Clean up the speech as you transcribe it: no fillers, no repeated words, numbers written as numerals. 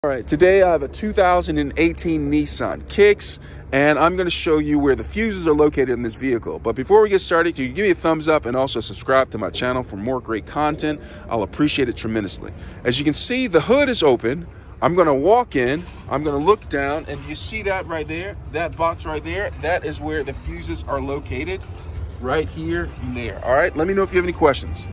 All right, today I have a 2018 Nissan Kicks, and I'm going to show you where the fuses are located in this vehicle. But before we get started, can you give me a thumbs up and also subscribe to my channel for more great content? I'll appreciate it tremendously. As you can see, the hood is open. I'm going to walk in, I'm going to look down, and you see that right there, that box right there, that is where the fuses are located, right here and there. All right, let me know if you have any questions.